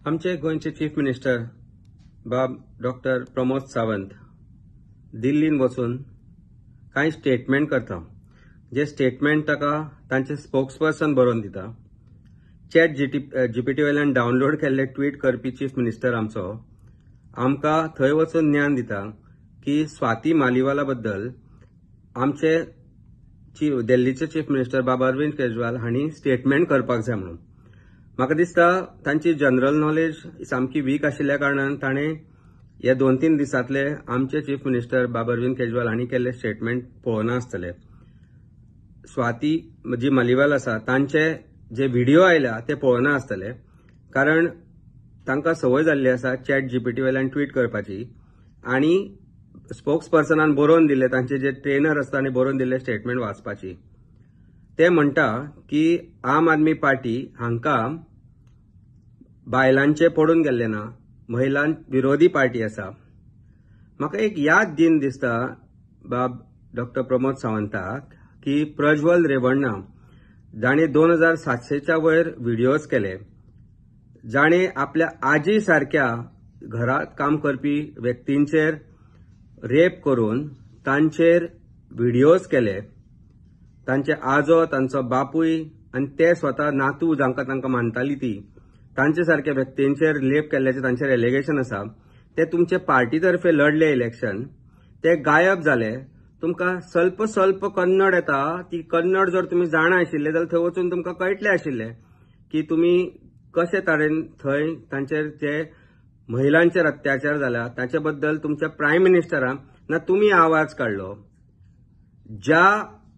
आमचे गोंयचे chief minister बाब डॉक्टर प्रमोद सावंत दिल्लीन वचून कांय स्टेटमेंट करता. जे स्टेटमेंट ताका तांचे स्पोक्सपर्सन बरोवन दिता. चॅट जीपीटी वयल्यान डावनलोड केल्ले ट्वीट करपी चीफ मिनिस्टर आमकां थंय वचून ज्ञान दिता की स्वाती मालिवाला बद्दल आमचे दिल्लीचे चीफ मिनिस्टर बाबा अरविंद केजरीवाल हांणी स्टेटमेंट करपाक जाय म्हणून. म्हाका दिसता तांची जनरल नॉलेज सामकी वीक आशिल्ल्या कारणान ताणें ह्या 2-3 दिसांतले आमचे चीफ मिनिस्टर बाबा अरविंद केजरीवाल हांणी केल्ले स्टेटमेंट पळोवना आसतले. स्वाती जी मालिवाल आसा तांचे जे व्हिडिओ आयल्या ते पळोवना आसतले, कारण तांकां संवय जाल्ली आसा चॅट जीपीटी वयल्यान ट्वीट करपाची आनी स्पोक्सपर्सनान बरोवन दिल्ले तांचे जे ट्रेनर आसता तांणी बरोवन दिल्ले स्टेटमेंट वाचपाची. ते म्हणटा की आम आदमी पार्टी हांकां बायलांचे पडून गेल्ले ना, महिलां विरोधी पार्टी आसा. म्हाका एक याद दिन दिसता बाब डॉक्टर प्रमोद सावंताक की प्रज्वल रेवण्णा जाणे 2700च्या वयर व्हिडिओज केले. जाणे आपल्या आजी सारख्या घरात काम करपी व्यक्तींचेर रेप करून तांचेर व्हिडिओज केले. तांचे आजो, तांचो बापूय आनी ते स्वता नातू जांकां तांकां मानताली ती तांचे सारख्या व्यक्तींचेर रेप केल्ल्याचे तांचेर एलिगेशन आसा. ते तुमचे पार्टी तर्फे लढले इलेक्शन, ते गायब जाले. तुमकां स्वल्प कन्नड येता, ती कन्नड जर तुमी जाणा आशिल्ले जाल्यार थंय वचून तुमकां कळटलें आशिल्लें की तुमी कशे तरेन थंय तांचेर जे महिलांचेर अत्याचार जाला ताचे बद्दल तुमच्या प्रायम मिनिस्टरान ना तुमी आवाज काडलो. ज्या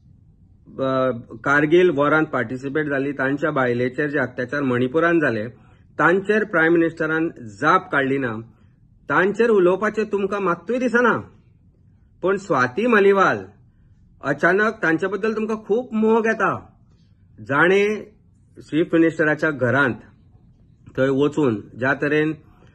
कारगिल वॉरांत पार्टिसिपेट जाली तांच्या बायलेचेर जे अत्याचार मणिपुरान जाले तांचेर प्रायम मिनिस्टरान जाप काडली ना. तांचेर उलोवपाचें तुमकां मात्तूय दिसना. पण स्वाती मालिवाल अचानक तांचे बद्दल तुमकां खूब मोग येता. जाणे चीफ मिनिस्टराच्या घरांत थंय वचून ज्या तरेन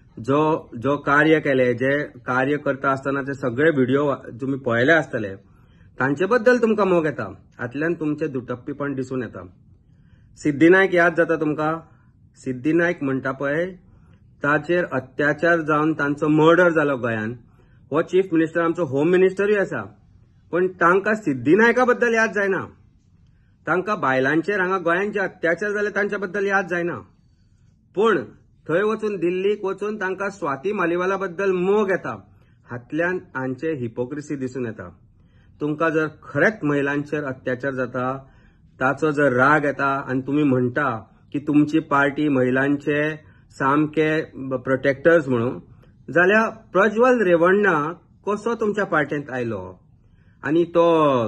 जो कार्य केले, जे कार्य करता आसतनाचे सगळे व्हिडिओ तुम्ही पळयले आसतले, तांचे बद्दल तुमकां मोग येता. हातल्यान तुमचे दुटप्पीपण दिसून येता. सिद्धिनायक याद जाता तुमकां? सिद्धिनायक म्हणटा पळय, ताचेर अत्याचार जावन तांचो मर्डर जालो गोंयांत. हो चीफ मिनिस्टर आमचो होम मिनिस्टरूय आसा, पण तांकां सिद्धिनायका बद्दल याद जायना. तांकां बायलांचेर हांगा गोंयांत जे अत्याचार जाले तांच्या बद्दल याद जायना. पूण थंय वचून दिल्लीक वचून तांकां स्वाती मालिवाला बद्दल मोग येता. हातल्यान हांचे हिपोक्रेसी दिसून येता. तुमकां जर खरेंच महिलांचेर अत्याचार जाता, ताचो जर राग येता आनी तुमी म्हणटा की तुमची पार्टी महिलांचे सामके प्रोटेक्टर्स म्हणून, जाल्यार प्रज्वल रेवण्णा कसो तुमच्या पार्टेंत आयलो आनी तो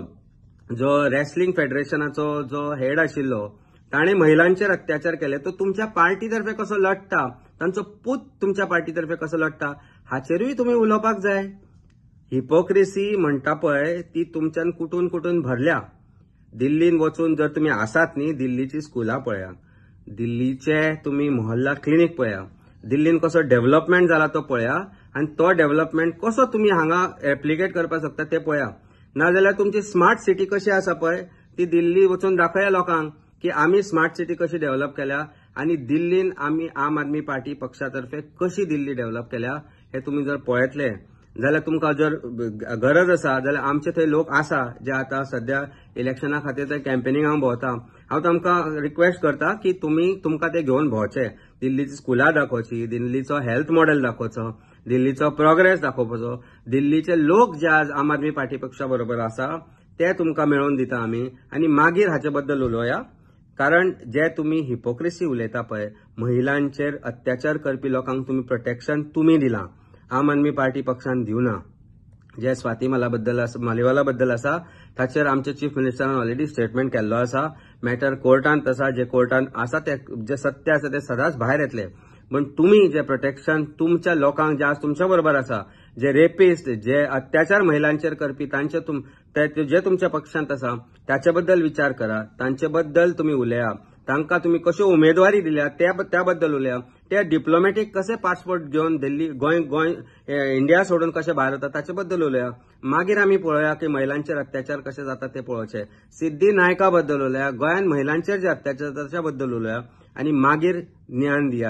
जो रेसलिंग फेडरेशनाचो जो हेड आशिल्लो ताणे महिलांचेर अत्याचार केले, तो तुमच्या पार्टी तर्फे कसो लढटा, तांचो पूत तुमच्या पार्टी तर्फे कसो लढटा हाचेरूय तुम्ही उलोवपाक जाय. हिपोक्रेसी म्हणटा पळय ती तुमच्यान कुठून कुठून भरल्या. दिल्लीन वचून जर तुम्ही आसात न्ही, दिल्लीची स्कुलां पळया, दिल्लीचे तुम्ही मोहल्ला क्लिनीक पळया, दिल्लीन कसो डेव्हलपमेंट जाला तो पळया आनी तो डेव्हलपमेंट कसो तुम्ही हांगा एप्लिकेट करपाक शकता ते पळया. नाजाल्यार तुमची स्मार्ट सिटी कशी आसा पळय ती दिल्ली वचून दाखया लोकांक की आम्ही स्मार्ट सिटी कशी डेव्हलप केल्या आणि दिल्लीन आम्ही आम आदमी पार्टी पक्षातर्फे कशी दिल्ली डेव्हलप केल्या हे तुम्ही जर पळयतले जाल्यार तुमकां जर गरज आसा जाल्यार आमचे थंय लोक आसा जे आतां सध्या इलेक्शना खातीर ते कॅम्पेनिंगाक भोंवता. हांव तांकां रिक्वेस्ट करता की तुमकां ते घेवन भोंवचे, दिल्लीची स्कुलां दाखोवची, दिल्लीचो हेल्थ मॉडेल दाखोवचो, दिल्लीचो प्रोग्रेस दाखोवपाचो. दिल्लीचे लोक जे आज आम आदमी पार्टी पक्षा बरोबर आसा ते तुमकां मेळोवन दिता आमी आनी मागीर हाचे बद्दल उलोवया. कारण जे तुम्ही हिपोक्रेसी उलयता पळय, महिलांचेर अत्याचार करपी लोकांक तुम्ही प्रोटेक्शन तुम्ही दिलां, आम आदमी पार्टी पक्षान दिवना. जे स्वाती मालिवाला बद्दल आसा ताचेर आमचे चीफ मिनिस्टरान ऑलरेडी स्टेटमेंट केल्लो आसा. मॅटर कोर्टांत आसा, जे कोर्टांत आसा ते जे सत्य आसा ते सदांच भायर येतले. पण तुम्ही जे प्रोटेक्शन तुमच्या लोकांक जे आज तुमच्या बरोबर आसा, जे रेपिस्ट, जे अत्याचार महिलांचेर करपी तांचे जे तुमच्या पक्षांत आसा त्याचे बद्दल विचार करा, तांचे बद्दल तुम्ही उलया, तांकां तुम्ही कश्यो उमेदवारी दिल्या त्या बद्दल उलया. ते डिप्लोमॅटीक कसे पासपोर्ट घेवन दिल्ली गोंय इंडिया सोडून कशे भायर वता ताचे बद्दल उलया. मागीर आमी पळोवया की महिलांचेर अत्याचार कशे जाता ते पळोवचे. सिद्धी नायका बद्दल उलया, गोंयांत महिलांचेर जे अत्याचार ताच्या बद्दल उलया आनी मागीर ज्ञान दियात.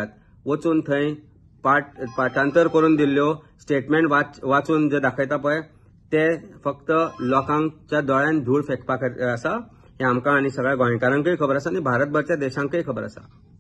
वचून थंय पाठांतर करून दिल्ल्यो स्टेटमेंट वाचून जे दाखयता पळय ते फक्त लोकांच्या दोळ्यान धूळ फेकपाक आसा हे आमकां आनी सगळ्या गोंयकारांकय खबर आसा आनी भारतभरच्या देशांकय खबर आसा.